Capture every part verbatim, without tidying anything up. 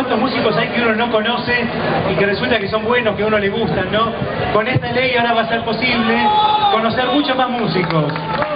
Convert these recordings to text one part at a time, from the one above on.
¿Cuántos músicos hay que uno no conoce y que resulta que son buenos, que a uno le gustan, ¿no? Con esta ley ahora va a ser posible conocer muchos más músicos.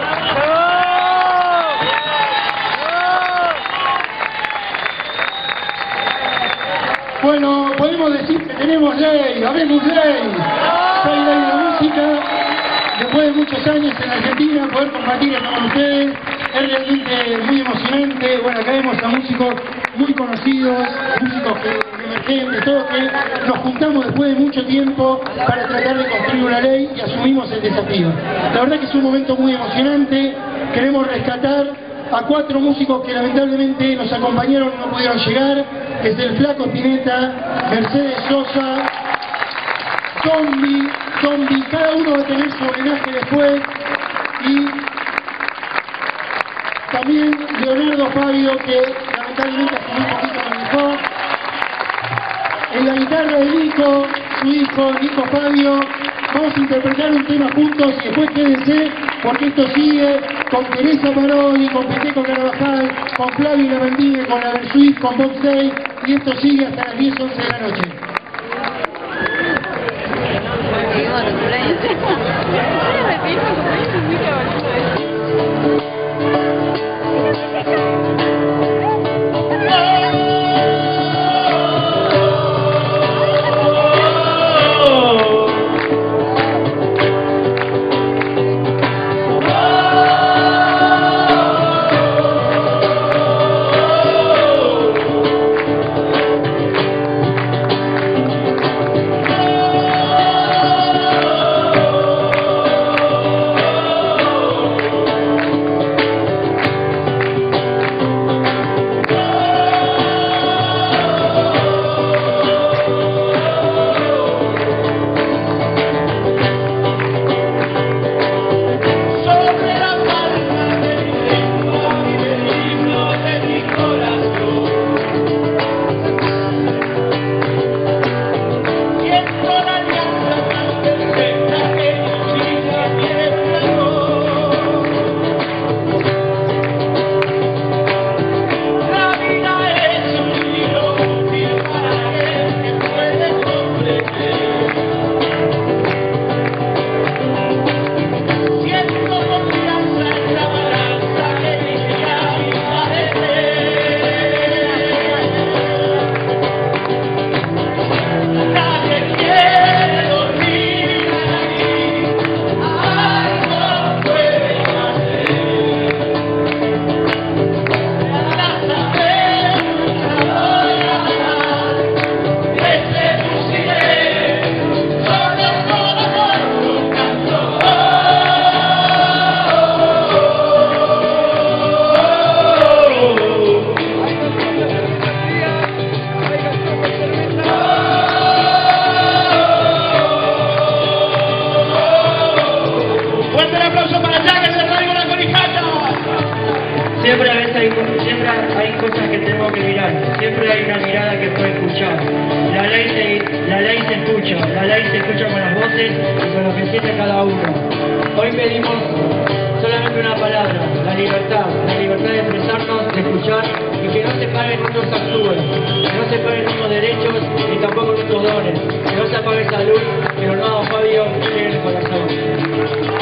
Bueno, podemos decir que tenemos ley, habemos ley. Soy ley de la música. Después de muchos años en Argentina, poder compartir esto con ustedes es realmente muy emocionante. Bueno, acá vemos a músicos muy conocidos, músicos que, emergentes, todos que nos juntamos después de mucho tiempo para tratar de construir una ley y asumimos el desafío. La verdad que es un momento muy emocionante. Queremos rescatar a cuatro músicos que lamentablemente nos acompañaron y no pudieron llegar, que es el Flaco Spinetta, Mercedes Sosa, Zombie, Zombie, cada uno va a tener su homenaje después, y también Leonardo Fabio, que lamentablemente hace muy poquito nos dejó. En la guitarra de Nico, su hijo, Nico Fabio. Vamos a interpretar un tema juntos y después quédense, porque esto sigue con Teresa Parodi, con Peteco Carabajal, con Flavio Lavandine, con la Versuit, con Box Day, y esto sigue hasta las diez, once de la noche. Siempre, a veces hay, siempre hay cosas que tenemos que mirar, siempre hay una mirada que puede escuchar. La ley, se, la ley se escucha, la ley se escucha con las voces y con lo que siente cada uno. Hoy pedimos solamente una palabra, la libertad, la libertad de expresarnos, de escuchar y que no se paren nuestros actúes, que no se paren nuestros derechos ni tampoco nuestros dones, que no se apague esa luz que nos da Fabio en el corazón.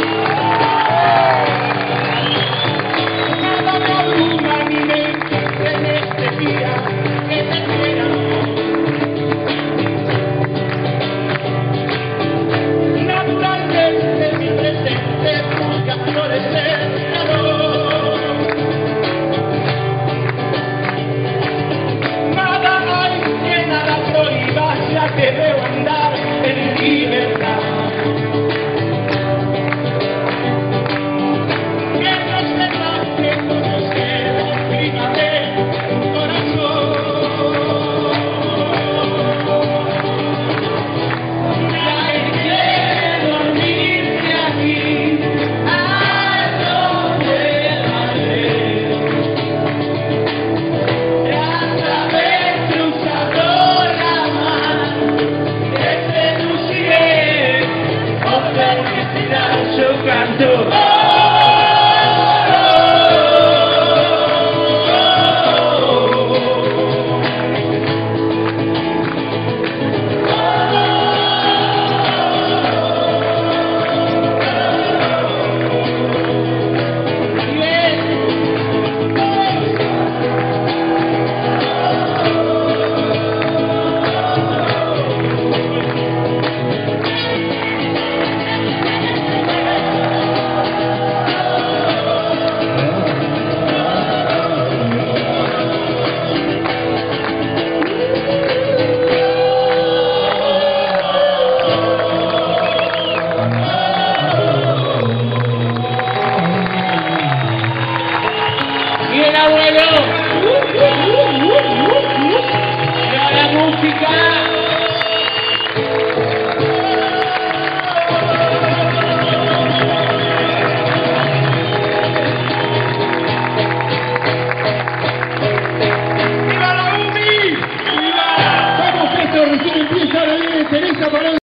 Parón.